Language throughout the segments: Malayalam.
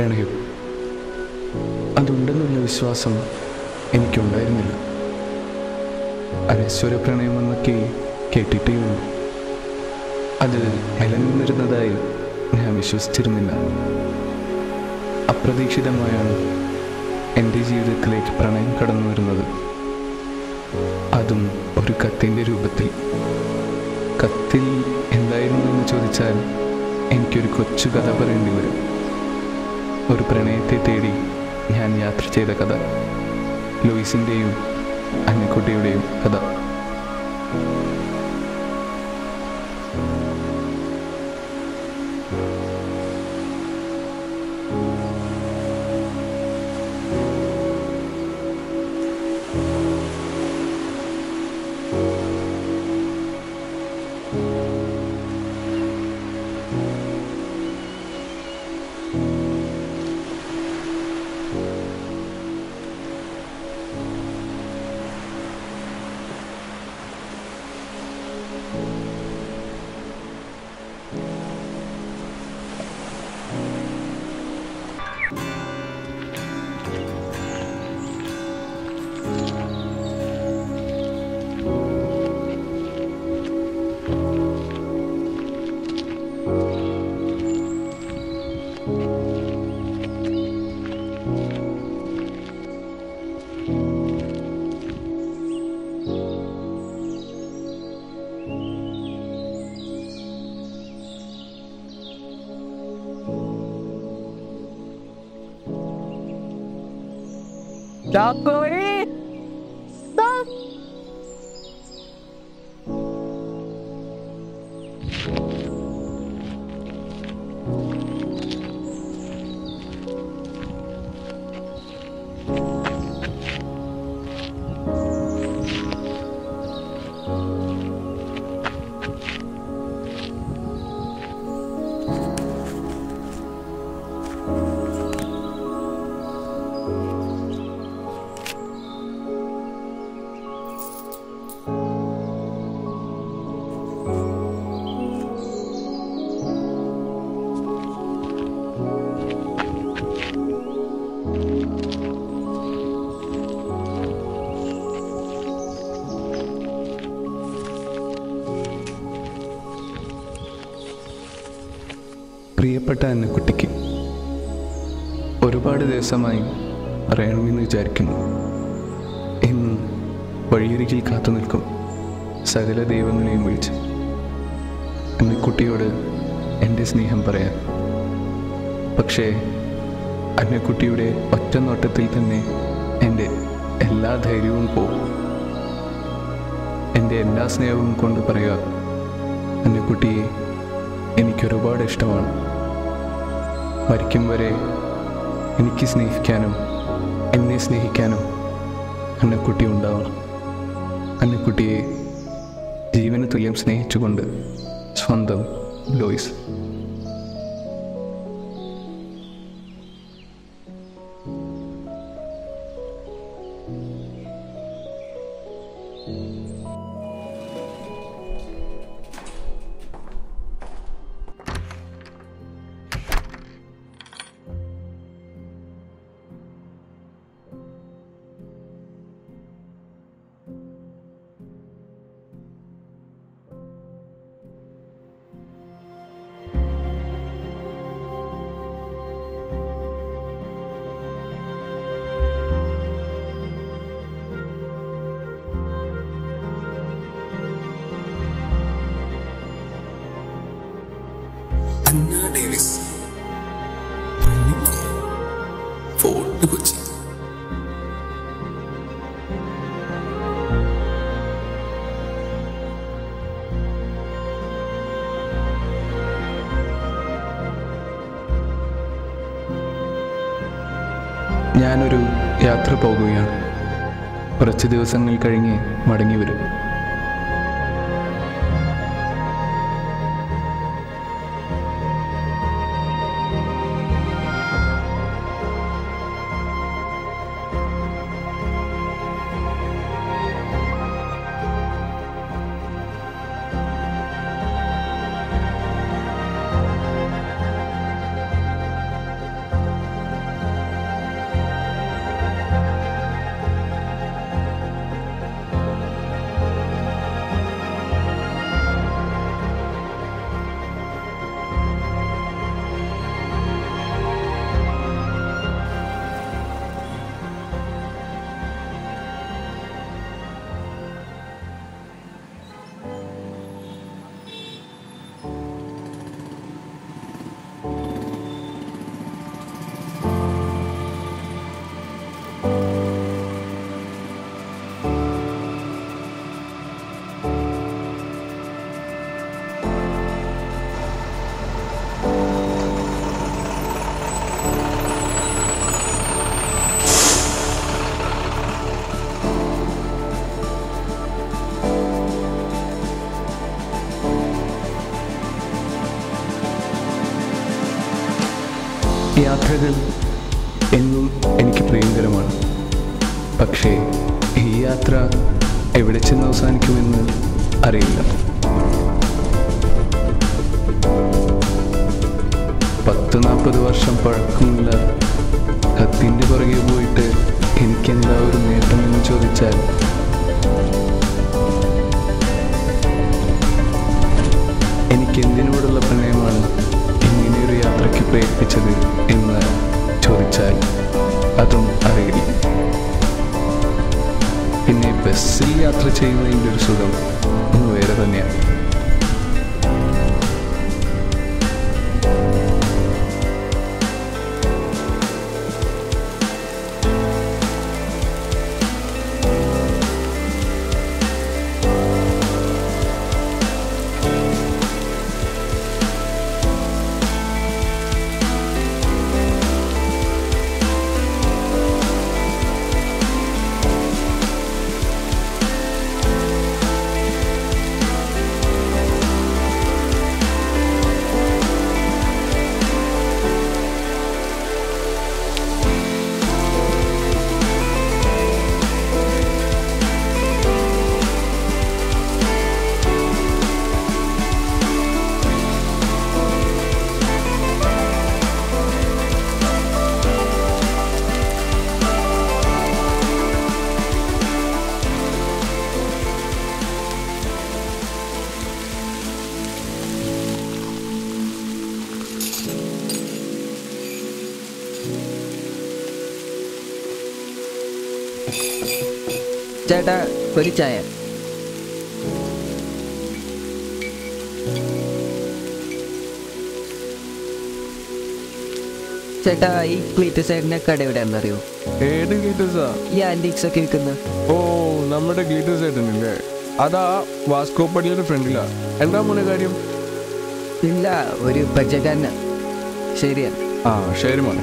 പ്രണയം. അതുണ്ടെന്നുള്ള വിശ്വാസം എനിക്കുണ്ടായിരുന്നില്ല. അനശ്വര പ്രണയമെന്നൊക്കെ കേട്ടിട്ടേയുള്ളൂ. അത് നിലനിന്നിരുന്നതായി ഞാൻ വിശ്വസിച്ചിരുന്നില്ല. അപ്രതീക്ഷിതമായാണ് എൻ്റെ ജീവിതത്തിലേക്ക് പ്രണയം കടന്നു വരുന്നത്. അതും ഒരു കത്തിൻ്റെ രൂപത്തിൽ. കത്തിൽ എന്തായിരുന്നു എന്ന് ചോദിച്ചാൽ എനിക്കൊരു കൊച്ചു കഥ പറയേണ്ടി വരും. ഒരു പ്രണയത്തെ തേടി ഞാൻ യാത്ര ചെയ്ത കഥ. ലൂയിസിൻ്റെയും അന്നക്കുട്ടിയുടെയും കഥ. Chocolate! Stop! പ്രിയപ്പെട്ട അന്നക്കുട്ടിക്ക് ഒരുപാട് ദിവസമായി പറയണമെന്ന് വിചാരിക്കുന്നു. എന്നും വഴിയരികിൽ കാത്തു നിൽക്കും സകല ദൈവങ്ങളെയും വിളിച്ച് അന്നക്കുട്ടിയോട് എൻ്റെ സ്നേഹം പറയാൻ. പക്ഷേ അന്നക്കുട്ടിയുടെ ഒറ്റ നോട്ടത്തിൽ തന്നെ എൻ്റെ എല്ലാ ധൈര്യവും പോകും. എൻ്റെ എല്ലാ സ്നേഹവും കൊണ്ട് പറയുക, അന്നക്കുട്ടിയെ എനിക്കൊരുപാട് ഇഷ്ടമാണ്. മരിക്കും വരെ എനിക്ക് സ്നേഹിക്കാനും എന്നെ സ്നേഹിക്കാനും അന്നക്കുട്ടി ഉണ്ടാവണം. അന്നക്കുട്ടിയെ ജീവന് തുല്യം സ്നേഹിച്ചുകൊണ്ട് സ്വന്തം Louis. Anna Davis, Fort Kochi. ഞാനൊരു യാത്ര പോകുകയാണ്. കുറച്ച് ദിവസങ്ങൾ കഴിഞ്ഞ് മടങ്ങി വരും. യാത്രകൾ എന്നും എനിക്ക് പ്രിയങ്കരമാണ്. പക്ഷേ ഈ യാത്ര എവിടെ ചെന്ന് അവസാനിക്കുമെന്ന് അറിയില്ല. 40 വർഷം പഴക്കമുള്ള കത്തിൻ്റെ പുറകെ പോയിട്ട് എനിക്കെന്താ ഒരു നേട്ടമെന്ന് ചോദിച്ചാൽ എനിക്കെന്തിനോടുള്ള പ്രണയമാണ് ഇങ്ങനെയൊരു യാത്രയ്ക്ക് പ്രേരിപ്പിച്ചത് എന്ന് ചോദിച്ചാൽ അതും അറിയില്ല. പിന്നെ ബസ്സിൽ യാത്ര ചെയ്യുന്നതിൻ്റെ ഒരു സുഖം ഒന്ന് വേറെ തന്നെയാണ്. ചേട്ടാ ഒരു ചായ. ചേട്ടാ ഈ ക്ലീറ്റസ് ചേട്ടൻ്റെ കട എവിടെയാണെന്നറിയോ? ഏത് ഗ്ലീറ്റസാ? ഈ ആൻറ്റീക്സ് ഒക്കെ വിൽക്കുന്ന. ഓ, നമ്മുടെ ഗ്ലീറ്റസ് ഏട്ടനില്ലേ? അതാ വാസ്കോപ്പടിയുടെ ഫ്രണ്ടിലാ. എന്താ മോനെ കാര്യം? ഇല്ല, ഒരു പരിചയക്കാരനാ. ശരിയാ. ആ ശരി മോനെ.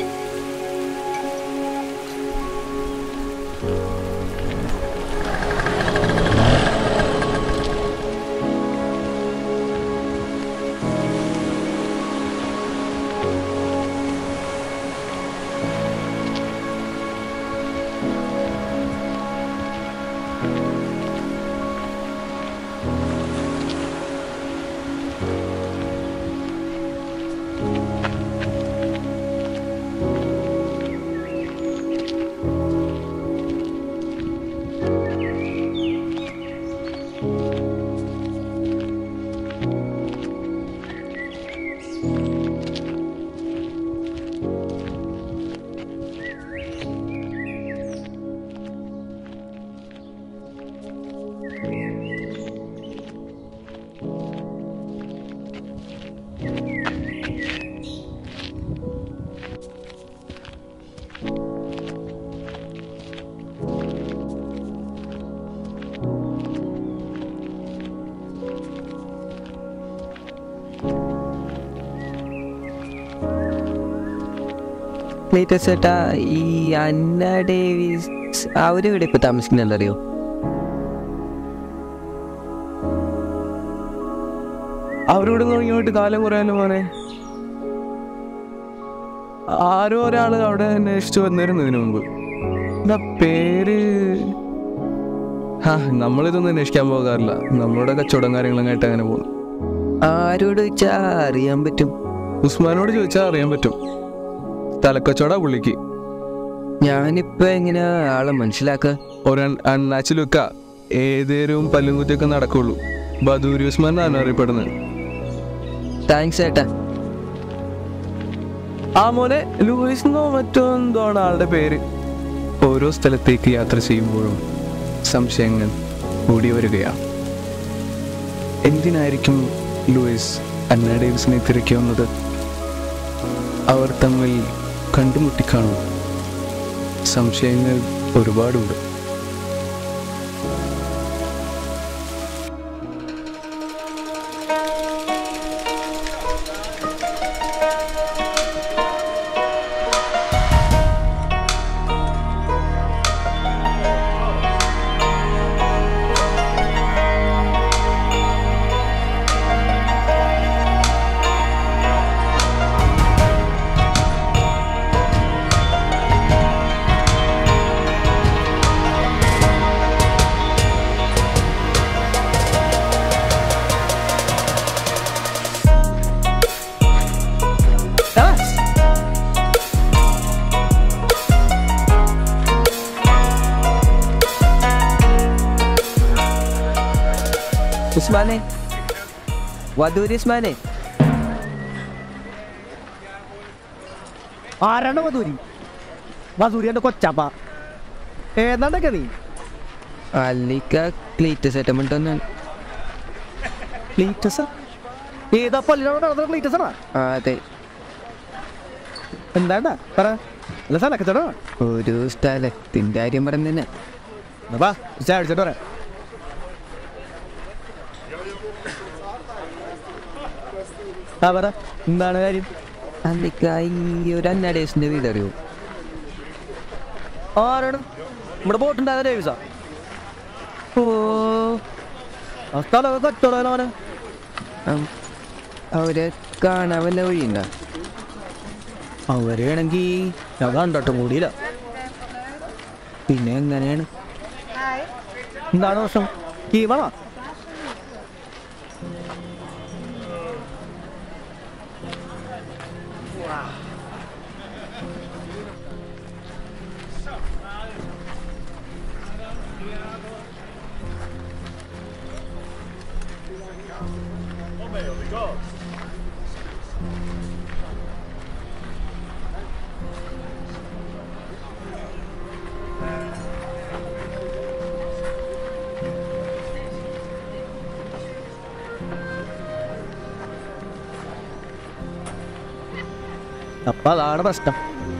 ക്ലീറ്റസ് ചേട്ടാ, ഈ അന്ന ഡേവിസ് അവരിവിടെ ഇപ്പൊ താമസിക്കുന്നറിയോ? അവരോട് ഇങ്ങോട്ട് കാലം കുറയാലോ മോനെ. ആരോ ഒരാള് അവിടെ അന്വേഷിച്ചു വന്നിരുന്നു ഇതിനു മുമ്പ്. എന്താ പേര്? നമ്മളിതൊന്നും അന്വേഷിക്കാൻ പോകാറില്ല. നമ്മളുടെ കച്ചവടം കാര്യങ്ങളും ആയിട്ട് അങ്ങനെ പോകുന്നു. ആരോട് ചോദിച്ചാ അറിയാൻ പറ്റും? ഉസ്മാനോട് ചോദിച്ചാൽ അറിയാൻ പറ്റും. തലക്കച്ചവടാ പുള്ളിക്ക്. ഞാനിപ്പോ എങ്ങനെ ആളെ മനസ്സിലാക്ക? ഒരു അണ്ണാച്ചി ലുക്ക, ഏതേരും പല്ലും കുത്തിയൊക്കെ നടക്കുള്ളൂ. ബദൂരി ഉസ്മാൻ ആണ് അറിയപ്പെടുന്നത്. താങ്ക്സ് ചേട്ടാ. ആ മോനെ, ലൂയിസ്ന്നോ മറ്റോ എന്തോ ആണ് ആളുടെ പേര്. ഓരോ സ്ഥലത്തേക്ക് യാത്ര ചെയ്യുമ്പോഴും സംശയങ്ങൾ കൂടി വരികയാണ്. എന്തിനായിരിക്കും ലൂയിസ് അന്ന ഡേവിസിനെ തിരക്കി വന്നത്? അവർ തമ്മിൽ കണ്ടുമുട്ടിക്കാണും. സംശയങ്ങൾ ഒരുപാടുണ്ട്. ഉസ്മാനെ, വധൂരി ഉസ്മാനെ. ആരാണ് വധൂരി? വധൂരി എൻ്റെ കൊച്ചാപ്പ. ഏതാണ്ടൊക്കെ നീ അല്ലിക്ക ക്ലീറ്റ് സെറ്റൽമെന്റ് ഒന്നാണ്. ക്ലീറ്റസ്? ഏതാ പള്ളിയിലാണ് നടന്ന ക്ലീറ്റസാ? അതെ. എന്താണ്ടാ പറ. അല്ല സ്ഥലക്കച്ചടോ? ഒരു സ്ഥലത്തിൻ്റെ കാര്യം പറഞ്ഞ ചാടിച്ചിട്ട് പറയാം. ആ പറ, എന്താണ് കാര്യം? അല്ലിക്ക ഈ ഒരു അന്നാഡേഴ്സിന്റെ വീട് അറിയോ? ആരാണ്? നമ്മുടെ ബോട്ടുണ്ടാകുന്ന ഡേവിസാ? ഓ, ആ സ്ഥലമൊക്കെ കച്ചവടമാണ്. അവരെ കാണാൻ വല്ല വഴിയുണ്ടോ? അവരാണെങ്കിൽ ഞാൻ കണ്ടിട്ടും കൂടിയില്ല. പിന്നെ എങ്ങനെയാണ്? എന്താണ് പ്രശ്നം? കീവണോ? അപ്പൊ അതാണ് പ്രശ്നം.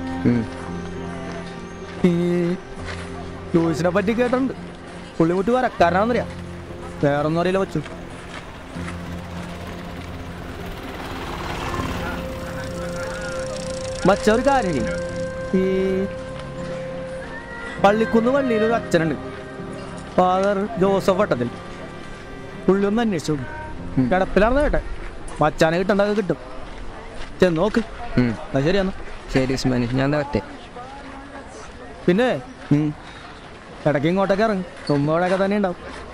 ഈ ലൂയിസിനെ പറ്റി കേട്ടിട്ടുണ്ട്. പുള്ളിമുട്ടി വരക്കാരനാണെന്നറിയാം. വേറൊന്നും അറിയില്ല വച്ചു. മറ്റൊരു കാര്യം, ഈ പള്ളിക്കുന്ന് പള്ളിയിലൊരു അച്ഛനുണ്ട്, ഫാദർ ജോസഫ് വട്ടത്തിൽ. പുള്ളി ഒന്ന് അന്വേഷിച്ചു. കിടപ്പിലാണെന്ന് കേട്ടെ. മച്ചാനെ കിട്ടണ്ടൊക്കെ കിട്ടും. ചെന്ന് നോക്ക്. ശരിയാന്ന്. ശരി ഉസ്മാനെ, ഞാൻ വരട്ടെ. പിന്നെ ഇടയ്ക്ക് ഇങ്ങോട്ടൊക്കെ ഇറങ്ങും. തുമ്പോഴൊക്കെ തന്നെ ഉണ്ടാവും.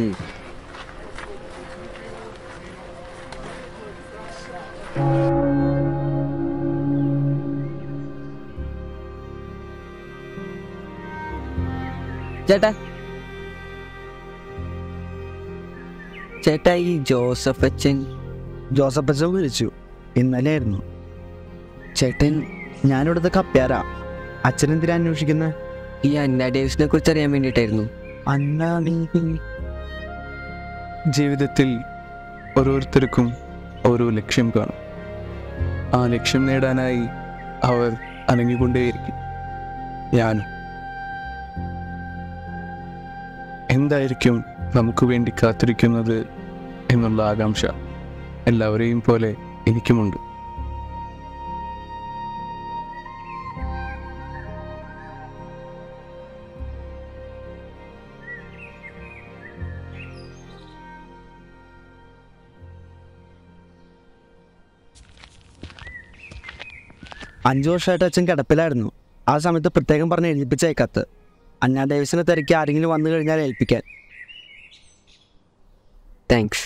ചേട്ടാ, ചേട്ടാ ഈ ജോസഫ് അച്ഛൻ വിളിച്ചു. ഇന്നലെ ആയിരുന്നു. ചേട്ടൻ ഞാനിവിടുത്തെ കപ്പ്യാരാ. അച്ഛനെന്തിനാ അന്വേഷിക്കുന്നത്? ഈ അന്ന ഡേവിസിനെ കുറിച്ച് അറിയാൻ വേണ്ടിയിട്ടായിരുന്നു. ജീവിതത്തിൽ ഓരോരുത്തർക്കും ഓരോ ലക്ഷ്യം കാണും. ആ ലക്ഷ്യം നേടാനായി അവർ അനങ്ങിക്കൊണ്ടേയിരിക്കും. ഞാനും. എന്തായിരിക്കും നമുക്ക് വേണ്ടി കാത്തിരിക്കുന്നത് എന്നുള്ള ആകാംക്ഷ എല്ലാവരെയും പോലെ എനിക്കുമുണ്ട്. അഞ്ചു വർഷമായിട്ട് അച്ഛൻ കിടപ്പിലായിരുന്നു. ആ സമയത്ത് പ്രത്യേകം പറഞ്ഞ് എഴുതിപ്പിച്ചേക്കത്ത്. അന്ന ഡേവിസിനെ തിരക്കി ആരെങ്കിലും വന്നു കഴിഞ്ഞാൽ ഏൽപ്പിക്കാൻ. താങ്ക്സ്.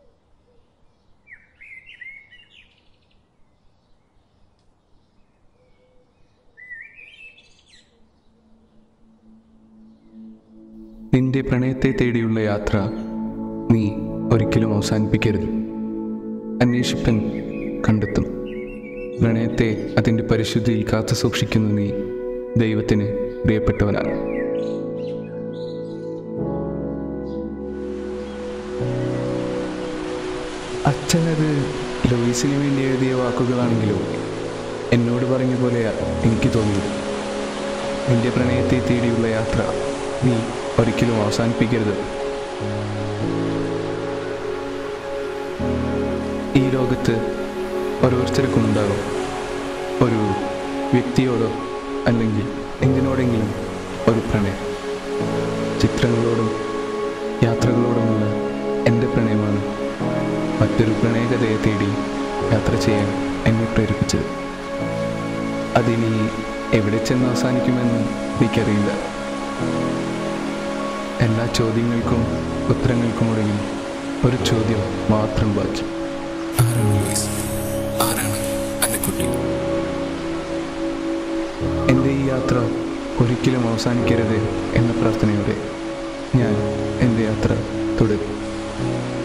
നിന്റെ പ്രണയത്തെ തേടിയുള്ള യാത്ര നീ ഒരിക്കലും അവസാനിപ്പിക്കരുത്. അന്വേഷിപ്പൻ കണ്ടെത്തും. പ്രണയത്തെ അതിൻ്റെ പരിശുദ്ധിയിൽ കാത്തു സൂക്ഷിക്കുന്ന നീ ദൈവത്തിന് പ്രിയപ്പെട്ടവനാണ്. അച്ഛനത് ലൂയിസിന് വേണ്ടി എഴുതിയ വാക്കുകളാണെങ്കിലും എന്നോട് പറഞ്ഞ പോലെയാണ് എനിക്ക് തോന്നിയത്. നിന്റെ പ്രണയത്തെ തേടിയുള്ള യാത്ര നീ ഒരിക്കലും അവസാനിപ്പിക്കരുത്. ഈ ലോകത്ത് ഓരോരുത്തർക്കും ഉണ്ടാകും ഒരു വ്യക്തിയോടോ അല്ലെങ്കിൽ എന്തിനോടെങ്കിലും ഒരു പ്രണയം. ചിത്രങ്ങളോടും യാത്രകളോടുമുള്ള എൻ്റെ പ്രണയമാണ് മറ്റൊരു പ്രണയകഥയെ തേടി യാത്ര ചെയ്യാൻ എന്നെ പ്രേരിപ്പിച്ചത്. അതിനി എവിടെ ചെന്ന് അവസാനിക്കുമെന്ന് എനിക്കറിയില്ല. എല്ലാ ചോദ്യങ്ങൾക്കും ഉത്തരങ്ങൾക്കുമിടയിൽ ഒരു ചോദ്യം മാത്രം ബാക്കി. എൻ്റെ ഈ യാത്ര ഒരിക്കലും അവസാനിക്കരുത് എന്ന പ്രാർത്ഥനയോടെ ഞാൻ എൻ്റെ യാത്ര തുടരും.